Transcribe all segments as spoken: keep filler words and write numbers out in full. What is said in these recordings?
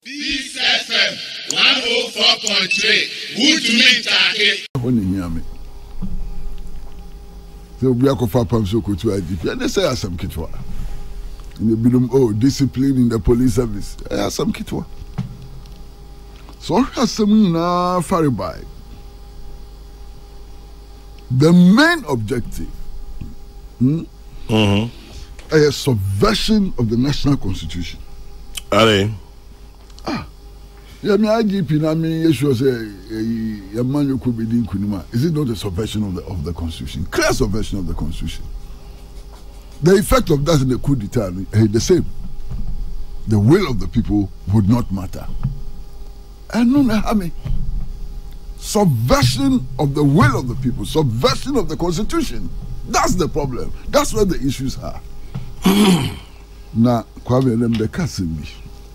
Peace F M one oh four point three. Good to meet you. When you hear me, so we are going to find so good to I G P. And they say I have some kitwa. In the bill, oh, discipline in the police service. I have some kitwa. So I have some na far by. The main objective, hmm, mm-hmm. a subversion of the national constitution. Are they? Ah, yeah, me I G P na me issue say a man you could be doing kunima. Is it not a subversion of the of the constitution? Clear subversion of the constitution. The effect of that in the coup d'etat is the same. The will of the people would not matter. And no, I mean, subversion of the will of the people, subversion of the constitution. That's the problem. That's where the issues are. Now, Kwame them the Kasimbi.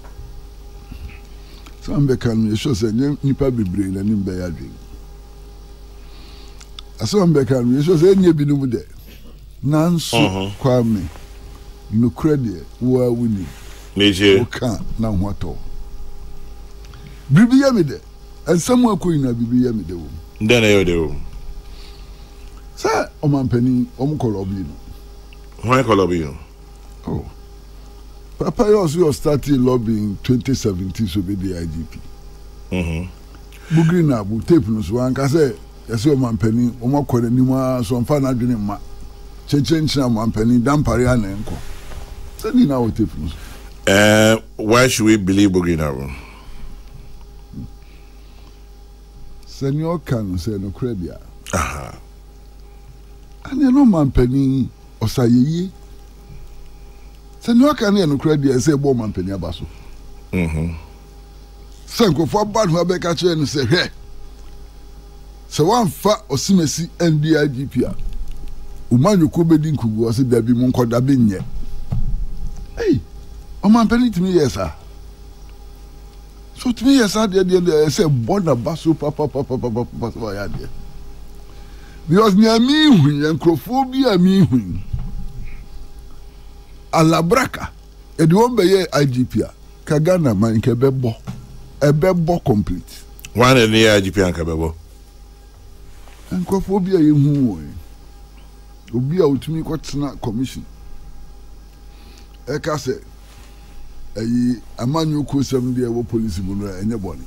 So I'm becoming you show say nipa bebre na nim be yadwen. Aso I'm becoming you show say nye bi no de. Nanso Kwame no credit wo awuni. Meje. Oka na hwato. Bibi ya me de. Ensam akoyi na bibi ya me de wo. Ndana yo de wo. Sa o mampani o mkolobi no. Why kolobi no? Oh. Papa also started lobbying twenty seventeen so be the I G P. Mm-hmm. Bugri na bu tape no so anka say yesi o mampani o makore ni ma so mfa na dwene ma. Chechenchi na mampani dampare ana enko. Say ni na o tape no. Uh, why should we believe Bugri na? Senior can say no credit. Aha. And you know mampani osayeye. Senior can no credit say bo mampani abaso. Mhm. Sanko for bad who abeka che no say he. So one fa osimesi N D I G P a. Umanyo ko bedi nkugu o se dabi mo nkoda be nye. Hey, o mampani timi yesa. So to me, yes, I did say born a basso papa papa papa papa ya there. Because near me when acrophobia me when alabraka e di won be I G P a Kagana man ke bebo e bebo complete. One in the I G P an ka bebo. Acrophobia ye hu o. Obi a utumi kwatena commission. E ka say ayi amanyo ko sem de wo police bu no enye boni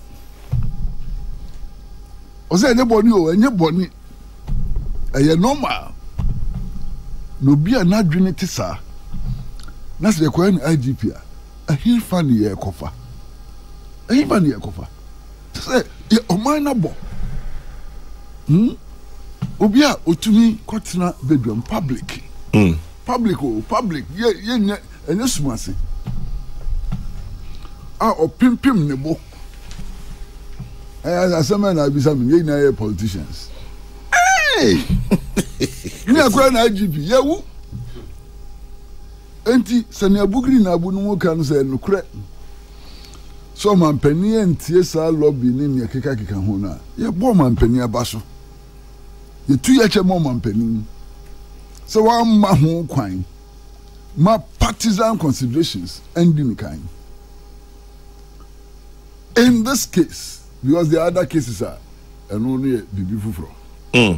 o se enye boni o enye boni eye normal no bia na dwene ti sa na se ko en I G P a ahin fa ne ye kofa ahin fa ne ye kofa se ye o man na bo hm obi a otumi kwatena bedroom public mm public o public ye ye enye sumase ah o pim pim ne bo eh asema na bisa me ye na politicians hey ni akwa na I G P ye wu enti se ne abugri na abu no kan se no kre so mampani entie sa lobby ni ne keka keka ho na ye bo mampani abaso ye tu ye che mo mampani so wa ma ho kwan ma partisan considerations ending kind. In this case, because the other cases are and only Bibi Fufro. Mm.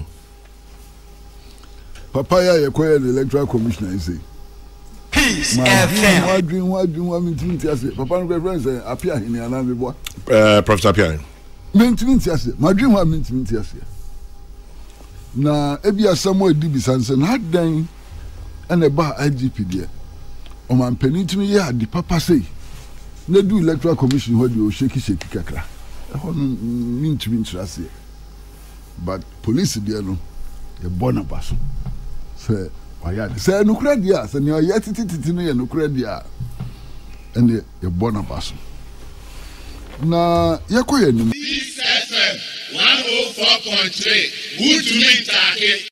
Papaya acquired the electoral commissioner and say, Peace F M. Why dream, why dream, why mean to say, Papa and friends appear in the Anami boy. Uh, Professor Pierre. Maintain to my dream, I mean to say. Now, if you are somewhere D B Sanson, had done and a bar I G P there. O man penny to me, yeah, the Papa say. They do electoral commission where you shaky shaky kakra. I mean to be interested. But police there no, they born a basso. Say, why ya? Say no credit, say you are yet titi no credit, and they born a basso. Na yakoye ni. Peace F M one oh four point three. Good to meet you.